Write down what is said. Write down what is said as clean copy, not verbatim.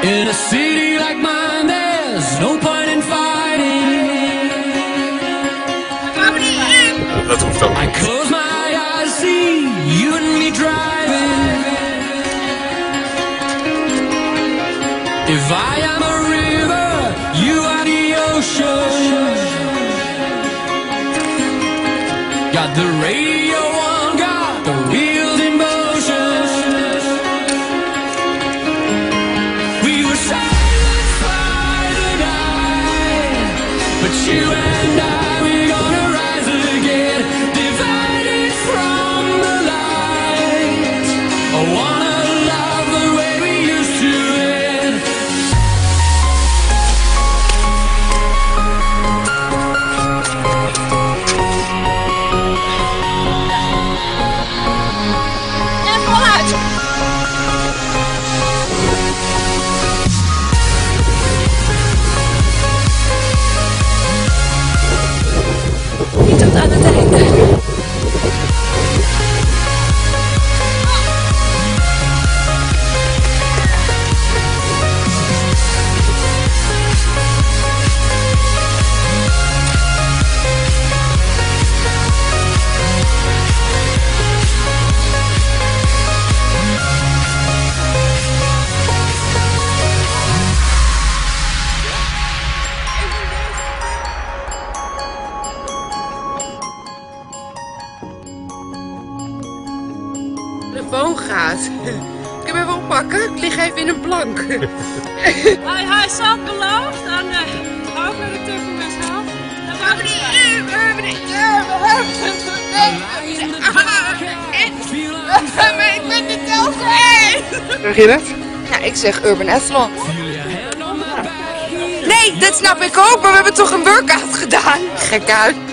In a city like mine, there's no point in fighting. Dat hoeft ook I niet. close my eyes, see you and me driving. If I am a river, you are the ocean. Got the radio on, got the wheels in motion. We were satisfied to die, but you and I, we're gonna rise again, divided from the light. I wanna love the way we used to live. En voluit! Niet tot aan het einde. De telefoon gaat. Ik hem even oppakken. Ik lig even in een plank. Hij zat beloofd en ook naar de Tupperware zelf. Ik ben de tel kwijt. Zeg je dat? Ja, ik zeg Urban Athlon. Nee, dat snap ik ook, maar we hebben toch een workout gedaan. Gek uit.